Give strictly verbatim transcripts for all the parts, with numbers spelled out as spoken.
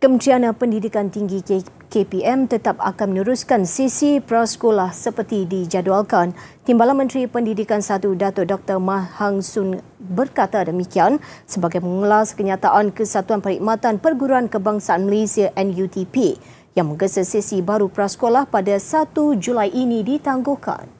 Kementerian Pendidikan Tinggi K P M tetap akan meneruskan sesi prasekolah seperti dijadualkan. Timbalan Menteri Pendidikan satu Datuk Doktor Mah Hang Sun berkata demikian sebagai mengulas kenyataan Kesatuan Perkhidmatan Perguruan Kebangsaan Malaysia N U T P yang menggesa sesi baru prasekolah pada satu Julai ini ditangguhkan.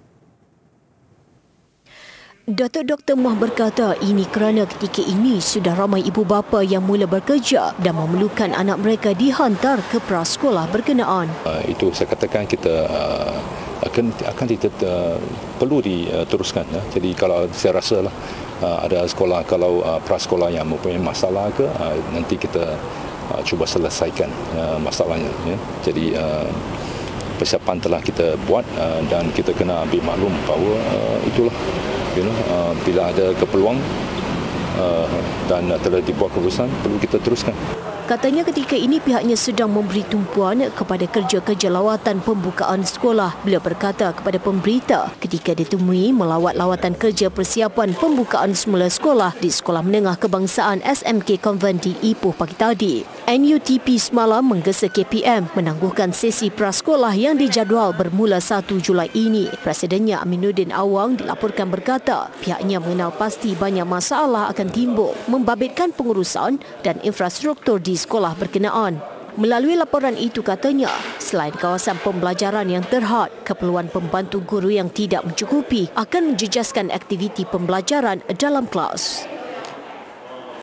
Datuk Doktor Mah berkata ini kerana ketika ini sudah ramai ibu bapa yang mula bekerja dan memerlukan anak mereka dihantar ke prasekolah berkenaan. Uh, itu saya katakan kita uh, akan akan kita uh, perlu diteruskan. Ya. Jadi kalau saya rasa lah uh, ada sekolah kalau uh, prasekolah yang mempunyai masalah ke uh, nanti kita uh, cuba selesaikan uh, masalahnya. Ya. Jadi uh, persiapan telah kita buat uh, dan kita kena ambil maklum bahawa uh, itulah. You know, uh, bila ada keperluan uh, dan telah dibuat keputusan, perlu kita teruskan. Katanya ketika ini pihaknya sedang memberi tumpuan kepada kerja-kerja lawatan pembukaan sekolah. Beliau berkata kepada pemberita ketika ditemui melawat lawatan kerja persiapan pembukaan semula sekolah di Sekolah Menengah Kebangsaan S M K Konvent di Ipoh pagi tadi. N U T P semalam menggesa K P M menangguhkan sesi prasekolah yang dijadual bermula satu Julai ini. Presidennya Aminuddin Awang dilaporkan berkata pihaknya mengenal pasti banyak masalah akan timbul membabitkan pengurusan dan infrastruktur di sekolah berkenaan. Melalui laporan itu katanya, selain kawasan pembelajaran yang terhad, keperluan pembantu guru yang tidak mencukupi akan menjejaskan aktiviti pembelajaran dalam kelas.